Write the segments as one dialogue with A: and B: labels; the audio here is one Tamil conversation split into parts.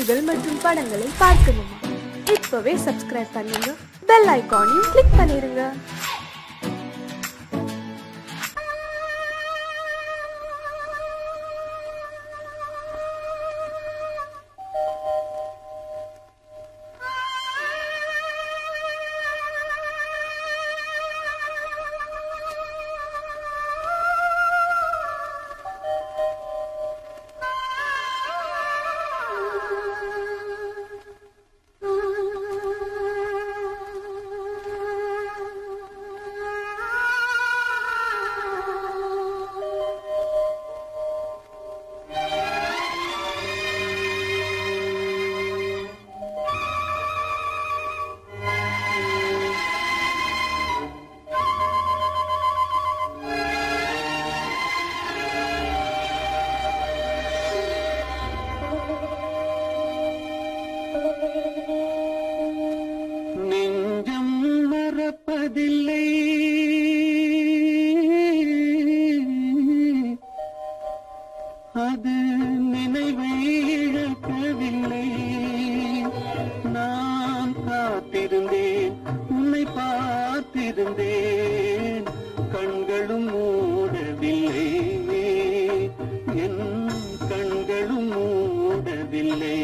A: காணொளிகள் மற்றும் படங்களை பார்க்கணுமா? இப்பவே சப்ஸ்கிரைப் பண்ணுங்க, பெல் ஐகானையும் கிளிக் பண்ணிருங்க.
B: நெஞ்சம் மறப்பதில்லை, அது நினைவை இழக்கவில்லை. நான் காத்திருந்தேன், உன்னை பார்த்திருந்தேன், கண்களும் மூடவில்லை, என் கண்களும் மூடவில்லை.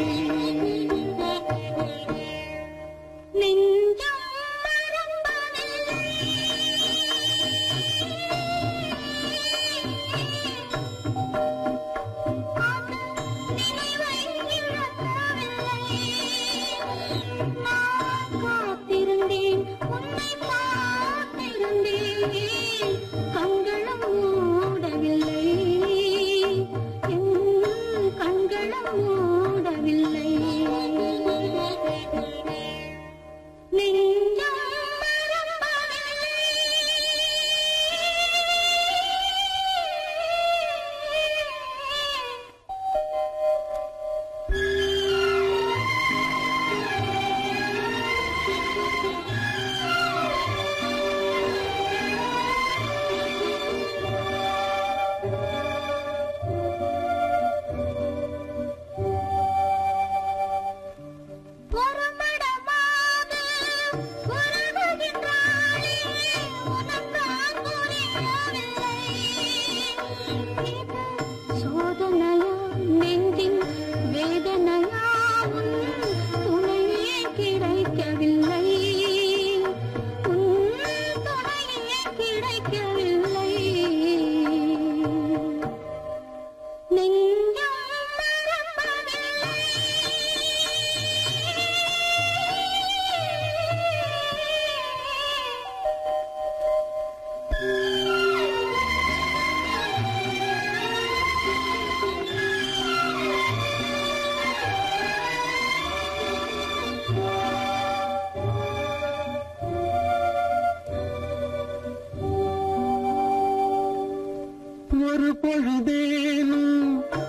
B: ஒரு பொழுதேனும்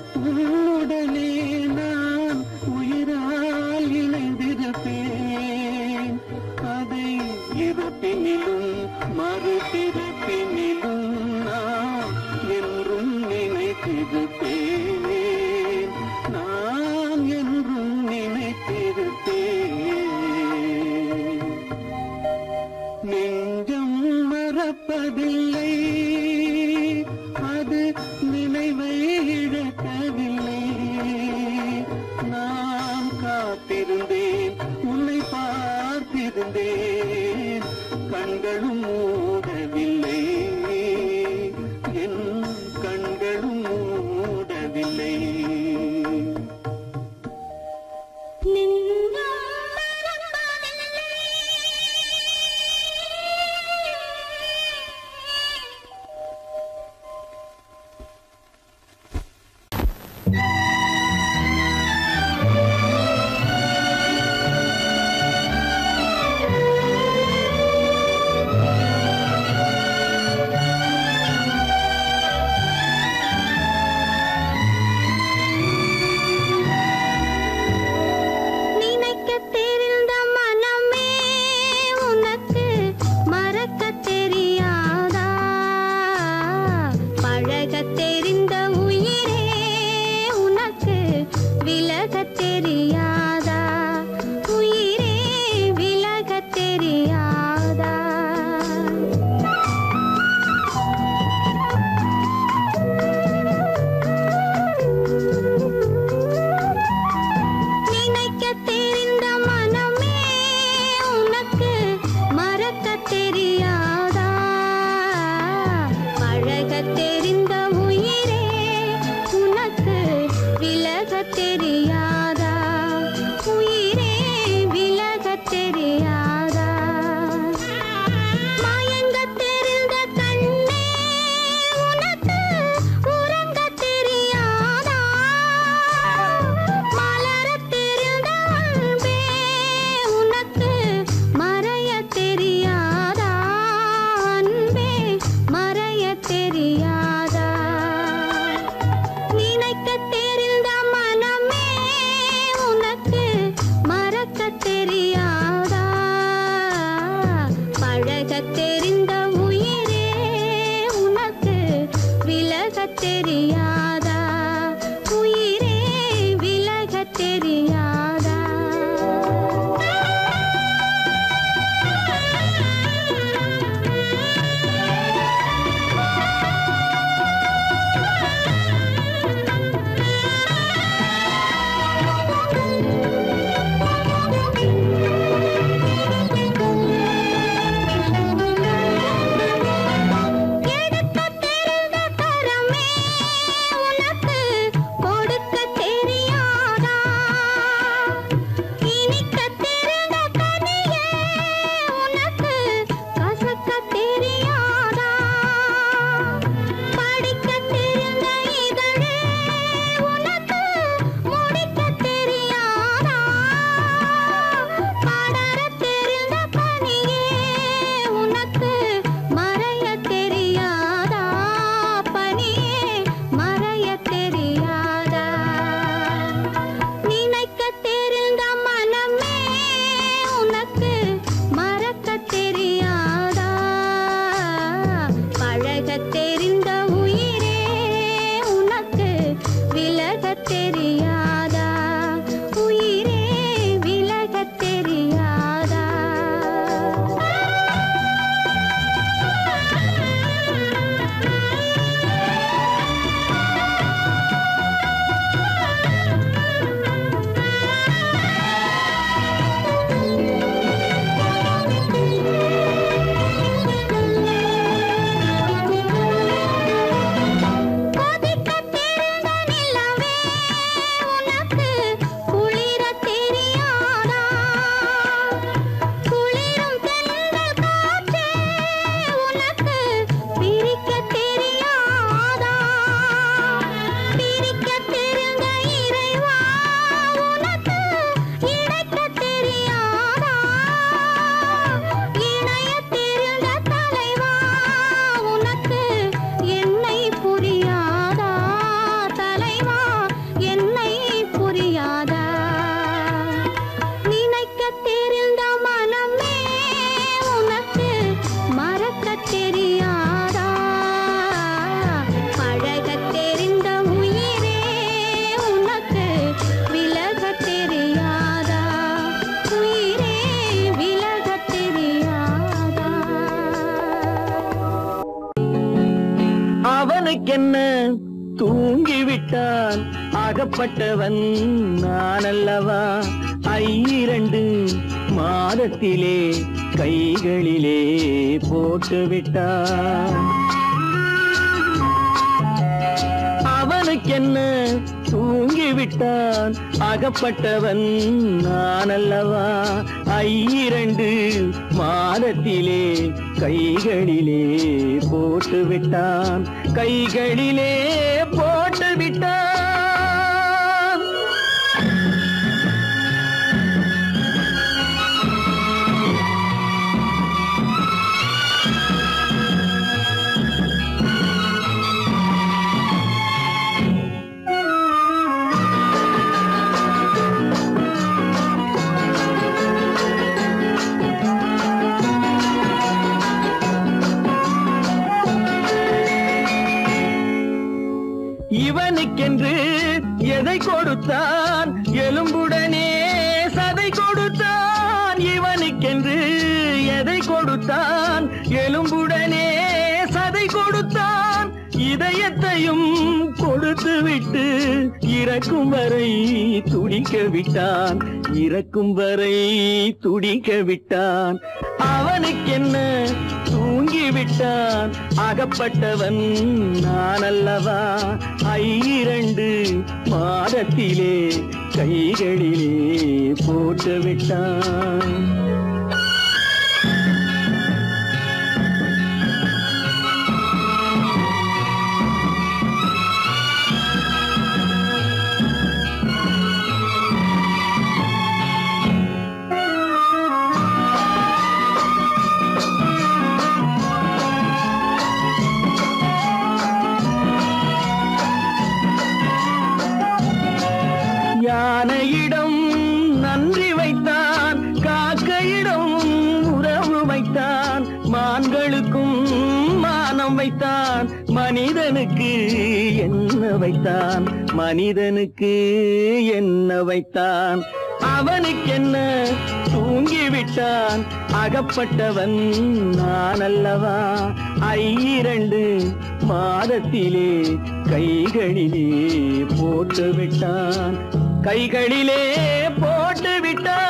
B: உன்னுடனே நான் உயிரால் இணைந்திருப்பேன். அதை இருப்பினிலும் மறுபிறப்பினிலும் நான் என்றும் நினைத்திருப்பேன், நான் என்றும் நினைத்திருப்பேன். நெஞ்சம் மறப்பதில்லை, அது நினைவை இழக்கவில்லை. நான் காத்திருந்தேன், உன்னை பார்த்திருந்தேன், கண்களும் மூடவில்லை, என் கண்களும் மூடவில்லை.
C: தெரிந்த உயிரே உனக்கு விலகத் தெரியா அகப்பட்டவன் நான் அல்லவா 2 மாதத்திலே கைகளிலே போட்டுவிட்டான். அவனுக்கென்ன தூங்கிவிட்டான், அகப்பட்டவன் நான் அல்லவா 2 மாதத்திலே கைகளிலே போட்டுவிட்டான், கைகளிலே போட்டுவிட்டான். இவனுக்கென்று எதை கொடுத்தான், எலும்புடனே சதை கொடுத்தான். இவனுக்கென்று எதை கொடுத்தான், எலும்புடனே சதை கொடுத்தான். இதயத்தையும் கொடுத்து விட்டு இறக்கும் வரை துடிக்க விட்டான், இறக்கும் வரை துடிக்க விட்டான். அவனுக்கென்ன தூங்கிவிட்டான், அகப்பட்டவன் நான் அல்லவா 2 மாதத்திலே கைகளிலே போட்டுவிட்டான். யானையிடம் நன்றி வைத்தான், காக்கையிடம் உறவு வைத்தான், மான்களுக்கும் மானம் வைத்தான், மனிதனுக்கு என்ன வைத்தான், மனிதனுக்கு என்ன வைத்தான். அவனுக்கென்ன தூங்கிவிட்டான், அகப்பட்டவன் நான் அல்லவா 2 மாதத்திலே கைகளிலே போட்டுவிட்டான், கைகளிலே போட்டுவிட்டான்.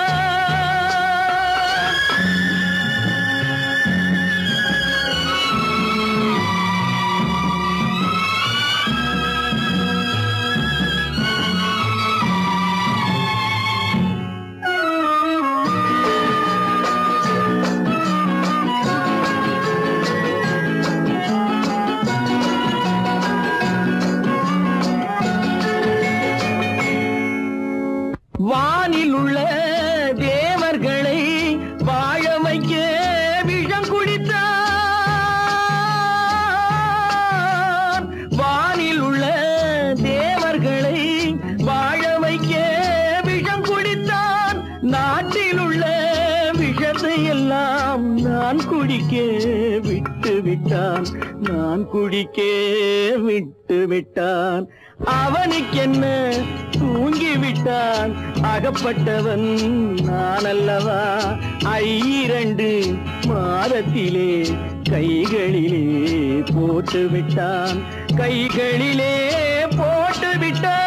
C: வானில் உள்ள தேவர்களை வாழ வைக்க விஷம் குடித்தான். வானில் உள்ள தேவர்களை வாழ வைக்க விஷம் குடித்தான். நாட்டில் உள்ள விஷத்தை எல்லாம் நான் குடிக்க விட்டு விட்டான், நான் குடிக்க விட்டு விட்டான். அவனுக்கென்ன தூங்கிவிட்டான், அகப்பட்டவன் நான் அல்லவா 2 மாதத்திலே கைகளிலே போட்டுவிட்டான், கைகளிலே போட்டுவிட்டான்.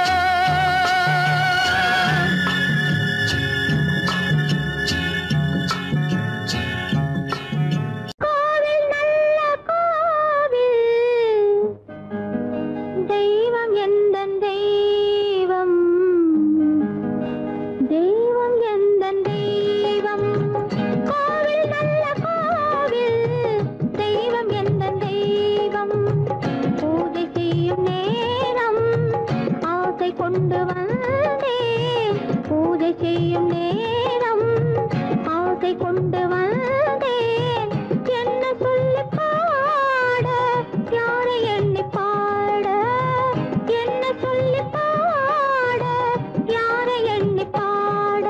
D: பாட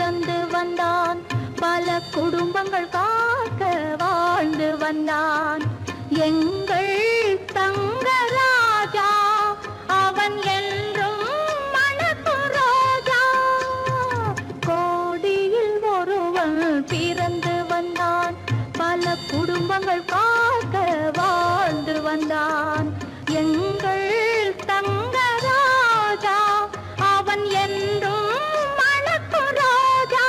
D: பிறந்து வந்தான். பல குடும்பங்கள் காக்க வாழ்ந்து வந்தான். எங்கள் தங்கராஜா அவன் என்றும் மணக்கும் ரோஜா. கோடியில் ஒருவன் பிறந்து வந்தான். பல குடும்பங்கள் காக்க வாழ்ந்து வந்தான். எங்கள் தங்கராஜா அவன் என்றும் மணக்கும் ரோஜா.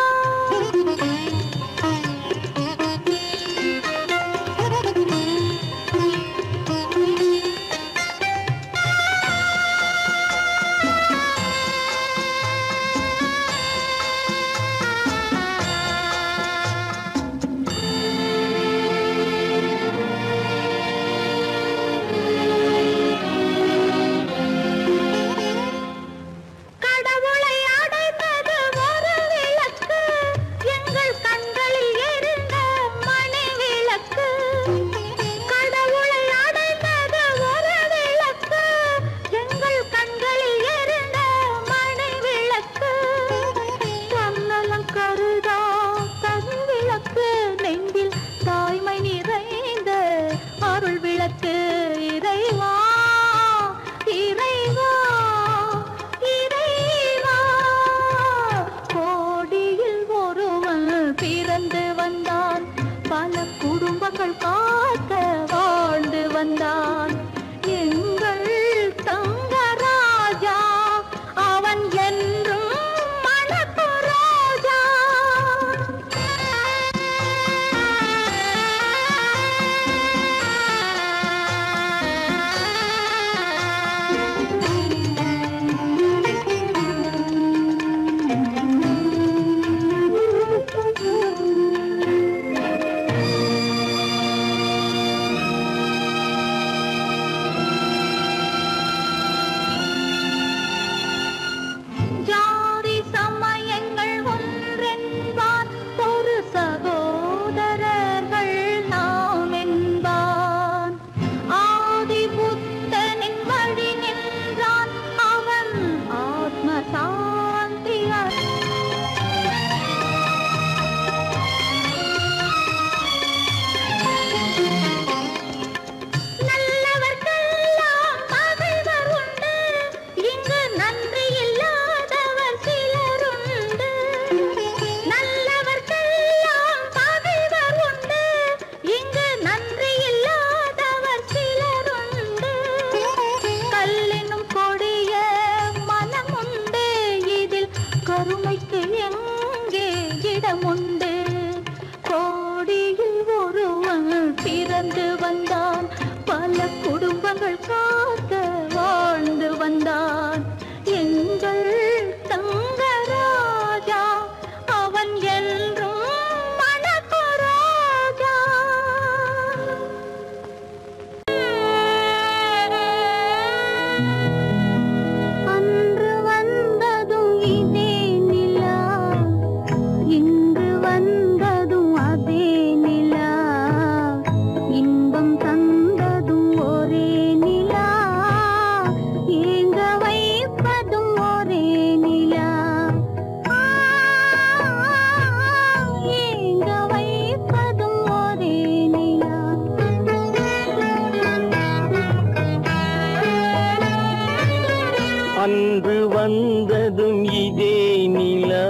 C: அன்று வந்ததும் இதே நிலா,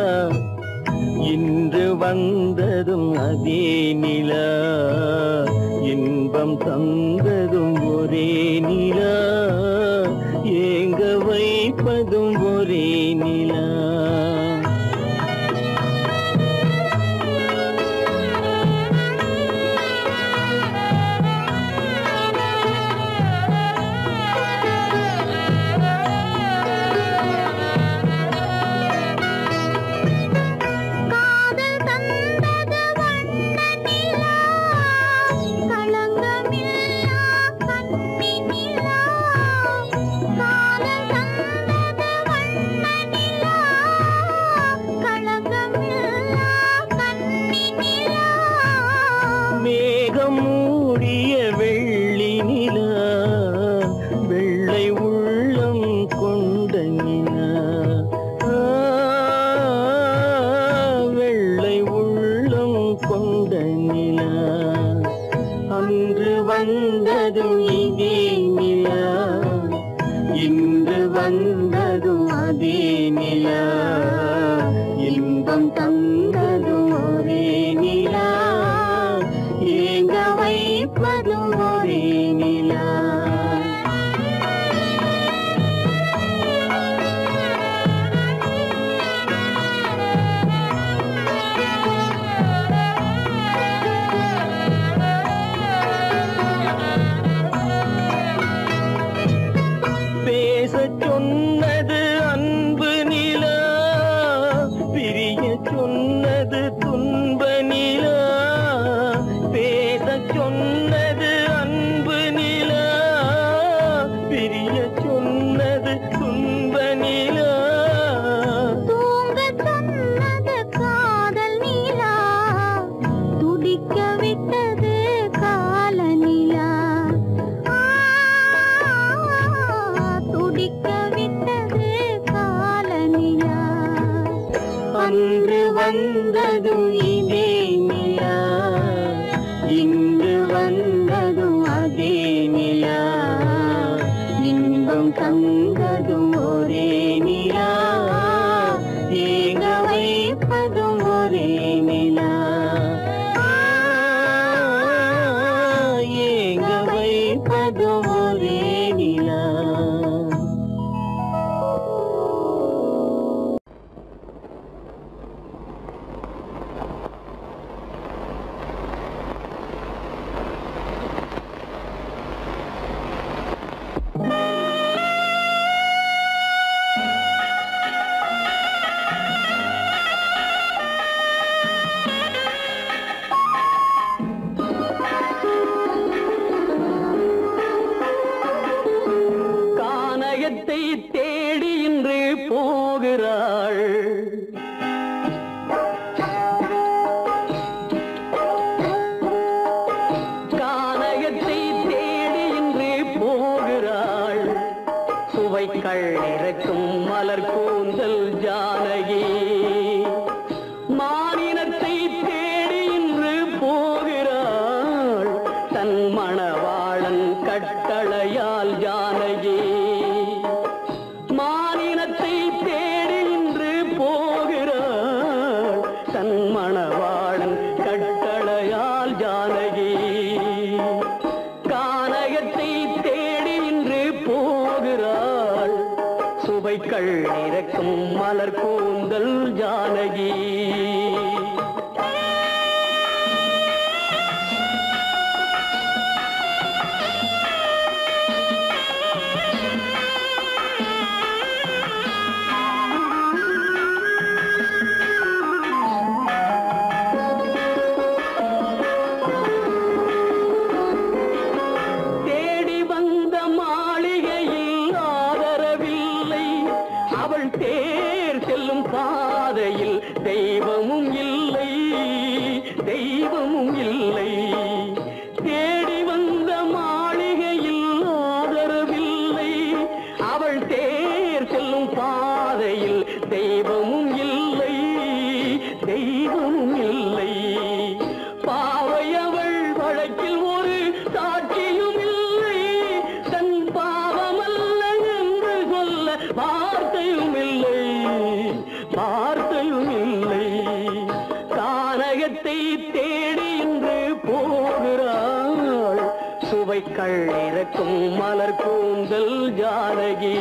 C: இன்று வந்ததும் அதே நிலா, இன்பம் தந்ததும் ஒரே நிலா, ஏங்க வைப்பதும் ஒரே நிலா. மூடிய வெள்ளி நிலா, வெள்ளை உள்ளம் கொண்ட நிலா, இதே நிலா, இன்று வந்ததும் அதே நிலா, இன்பம் தந்ததும் ஒரே நிலா, ஏங்க வைப்பதும் ஒரே நிலா. பேசச் சொன்னது அன்பு நிலா, பிரிய சொன்னது துன்ப நிலா. பேசச் சொன்னது அன்பு நிலா, பிரிய சொன்னது துன்ப நிலா.
D: தூங்கச் சொன்னது காதல் நிலா, துடிக்க விட்டது கால நிலா. துடிக்க விட்டது கால நிலா.
C: அன்று வந்ததும் இதே நிலா, இன்று வந்ததும் அதே நிலா, இன்பம் தந்ததும் ஒரே நிலா, ஏங்க வைப்பதும் ஒரே நிலா. ஏங்க வைப்பதும் ஒரே நிலா. கானகத்தை தேடி இன்று போகிறாள், கானகத்தை தேடி இன்று போகிறாள். சுவைக்கள் இறக்கும் மலர் கூந்தல் ஜானகி, மானினத்தை தேடி இன்று போகிறாள். தன் மணவாளன் கட்டளையால் ஜானகி, மானினத்தை தேடி இன்று போகிறாள். தன் மணவாளன் கட்டளையால் ஜானகி, கானகத்தை தேடி இன்று போகிறாள். சுவைக்கள் இறக்கும் மலர் கூந்தல் ஜானகி. தேடி வந்த மாளிகையில் ஆதரவில்லை, அவள் தேர் செல்லும் பாதையில் தெய்வமும் இல்லை, தெய்வமும் இல்லை. தேடி வந்த மாளிகையில் ஆதரவில்லை, அவள் தேர் செல்லும் பாதையில் தெய்வமும் இல்லை, தெய்வமும் இல்லை. பாவை அவள் வழக்கில் ஒரு சாட்சியும் இல்லை, தன் பாவமல்ல என்று சொல்ல வார்த்தையும் இல்லை, வார்த்தையும் இல்லை. கானகத்தை தேடி இன்று போகிறாள். சுவைக்கள் இறக்கும் மலர் கூந்தல் ஜானகி.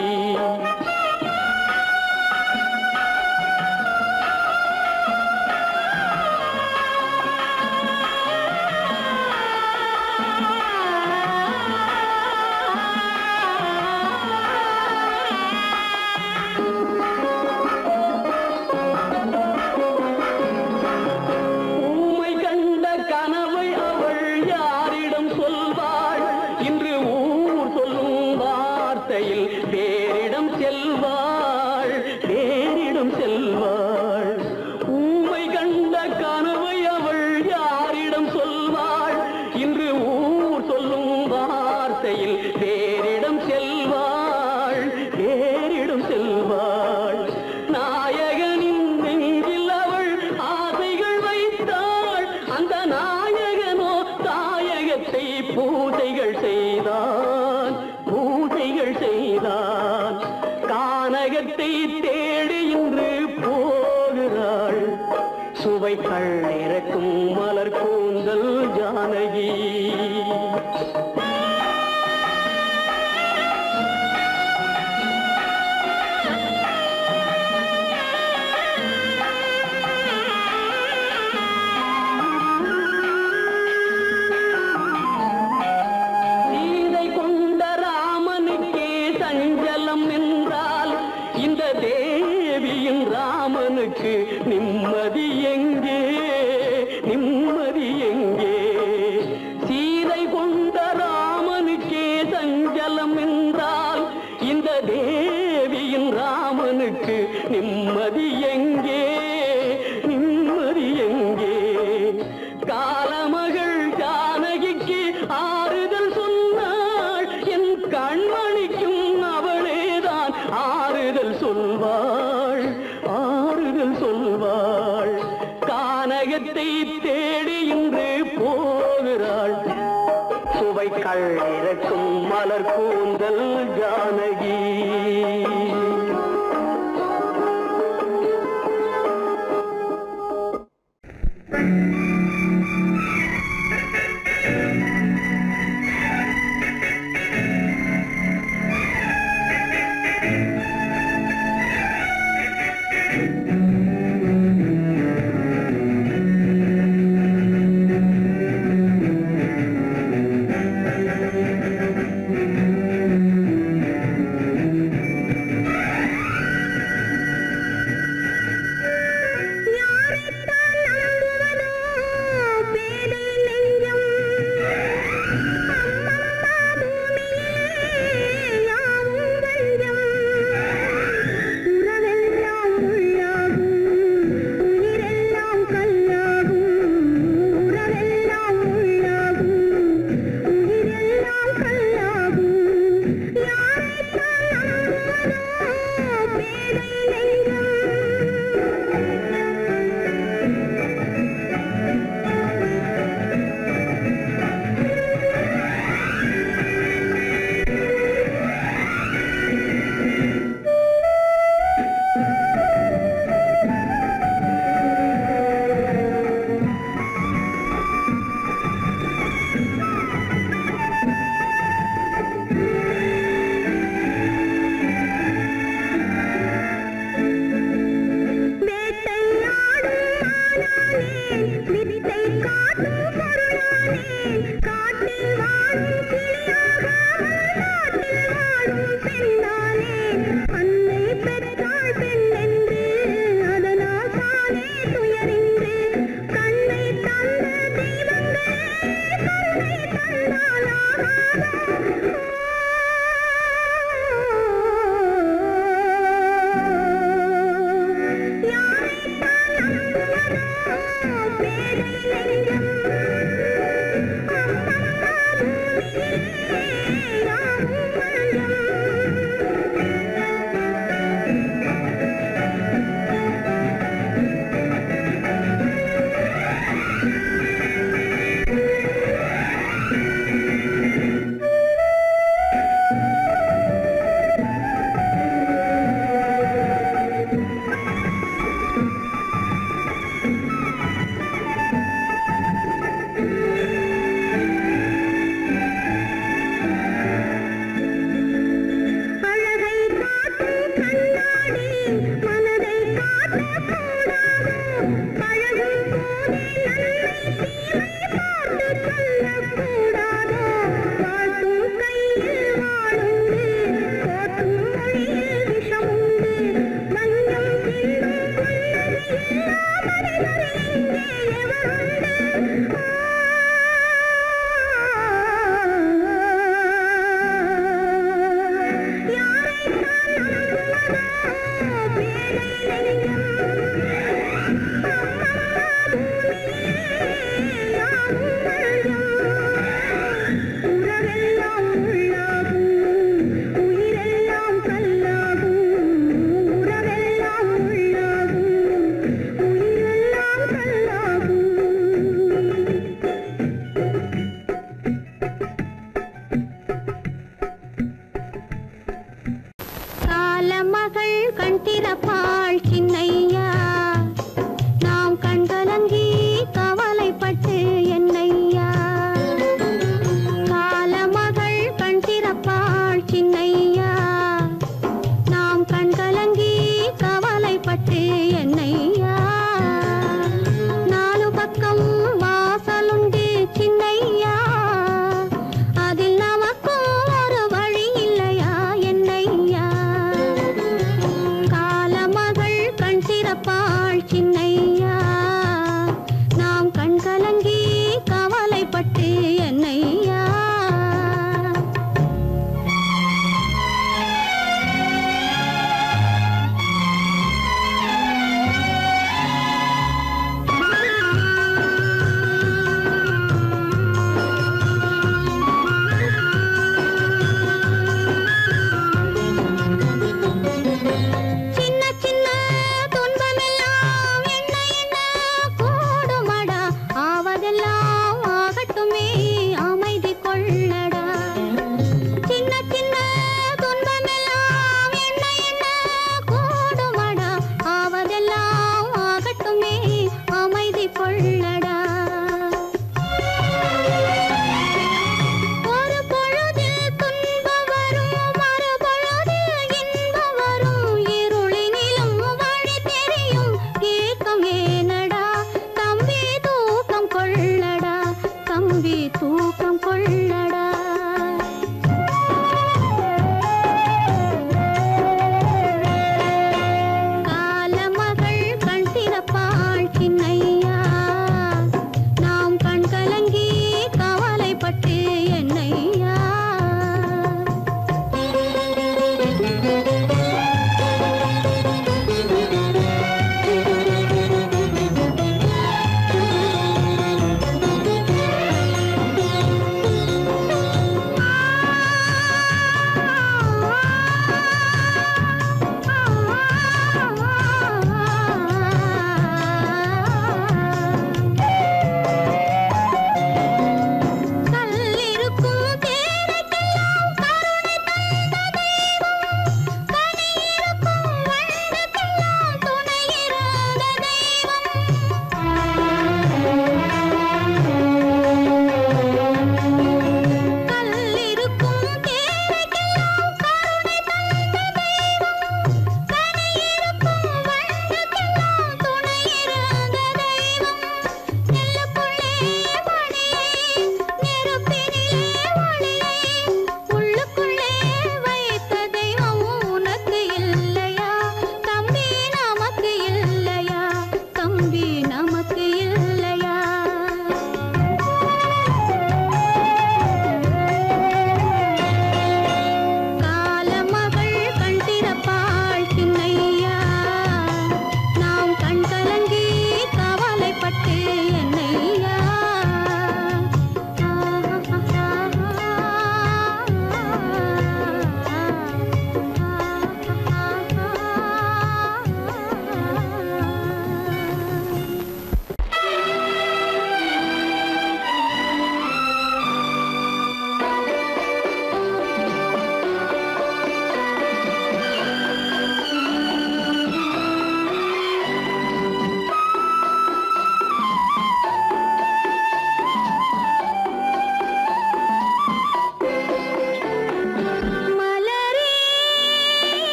C: ஊமை கண்ட கனவை அவள் யாரிடம் சொல்வாள்? இன்று ஊர் சொல்லும் வார்த்தையில் வேறிடம் செல்வாள், வேறிடம் செல்வாள். ஊமை கண்ட கனவை அவள் யாரிடம் சொல்வாள்? இன்று ஊர் சொல்லும் வார்த்தையில் வேறிடம் செல்வாள், வேறிடம் செல்வாள். நாயகனின் நெஞ்சில் அவள் ஆசைகள் வைத்தாள், அந்த நாயகனோ தாயகத்தை பூஜைகள் செய்தாள். சுவைகள் இறக்கும் மலர் கூந்தல் ஜானகி. நிம்மதி எங்கே நிம்மதி எங்கே? சீதை கொண்ட ராமனுக்கே சஞ்சலம் என்றால் இந்த தேவியின் ராமனுக்கு நிம்மதி எங்கே நிம்மதி எங்கே? காலமகள் ஜானகிக்கு ஆறுதல் சொன்னாள், என் கண்மணிக்கும் அவளேதான் ஆறுதல் சொல்வாள் ஆறுதல் சொல்வாள். கானகத்தை தேடி இன்று போகிறாள், சுவைகள் இறக்கும் மலர் கூந்தல் ஜானகி.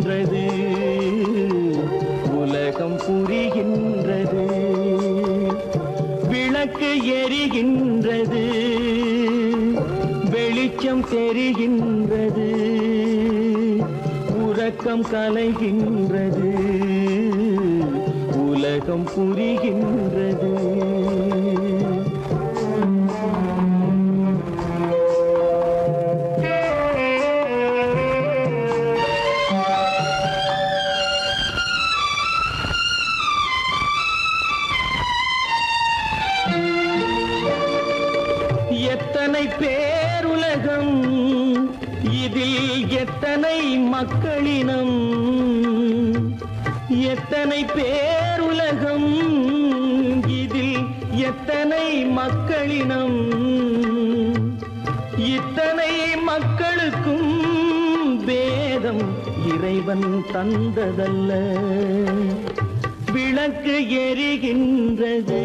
C: கலைகின்றது உலகம் புரிகின்றது விளக்கு எரிகின்றது வெளிச்சம் தெரிகின்றது உறக்கம் கலைகின்றது உலகம் புரிகின்றது எத்தனை பேருலகம் இதில் எத்தனை மக்களினம் எத்தனை பேருலகம் இதில் எத்தனை மக்களினம் இத்தனை மக்களுக்கும் வேதம் இறைவன் தந்ததல்ல விளக்கு எரிகின்றது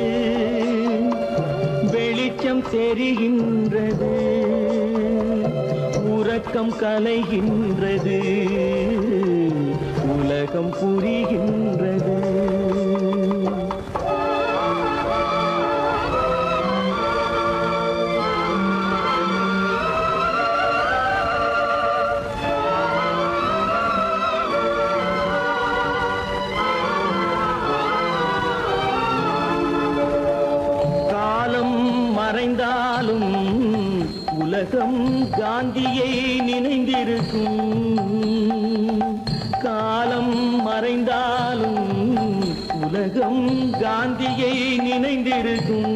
C: வெளிச்சம் தெரிகின்றது உறக்கம் கலைகின்றது உலகம் புரிகின்றது மறைந்தாலும் உலகம் காந்தியை நினைந்திருக்கும் காலம் மறைந்தாலும் உலகம் காந்தியை நினைந்திருக்கும்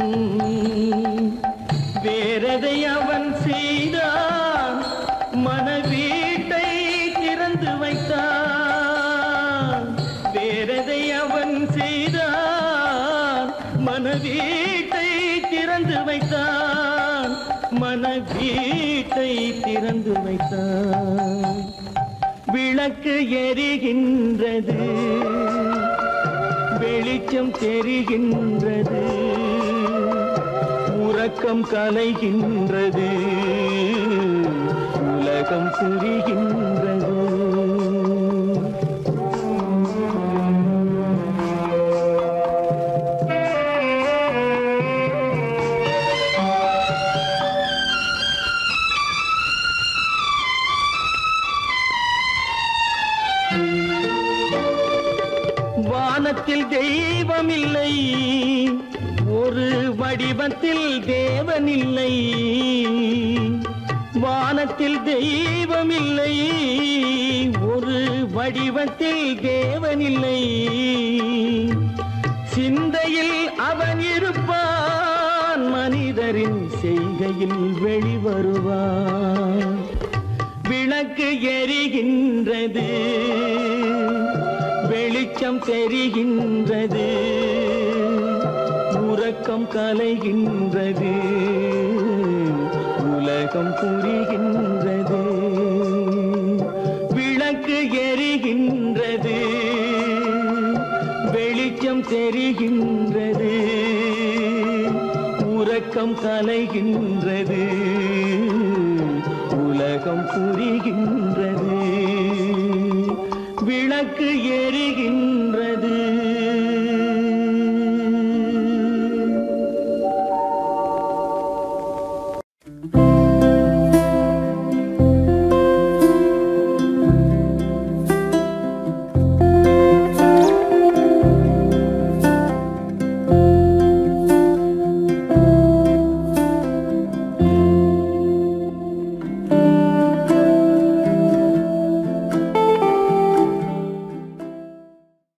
C: வேறதை அவன் செய்தான் மனவீட்டை திறந்து வைத்தான் வேறதை அவன் செய்தான் மனவீட்டை திறந்து வைத்தான் மனவீட்டை திறந்து வைத்தான் விளக்கு எரிகின்றது வெளிச்சம் தெரிகின்றது உறக்கம் கலைகின்றது உலகம் புரிகின்றது வானத்தில் தெய்வமில்லை ஒரு வடிவத்தில் தேவனில்லை வானத்தில் தெய்வமில்லை ஒரு வடிவத்தில் தேவனில்லை சிந்தையில் அவன் இருப்பான் மனிதரின் செய்கையில் வெளிவருவான் விளக்கு எரிகின்றது வெளிச்சம் தெரிகின்றது உறக்கம் கலைகின்றது உலகம் புரிகின்றது விளக்கு எரிகின்றது வெளிச்சம் தெரிகின்றது உறக்கம் கலைகின்றது உலகம் புரிகின்றது விளக்கு எரிகின்றது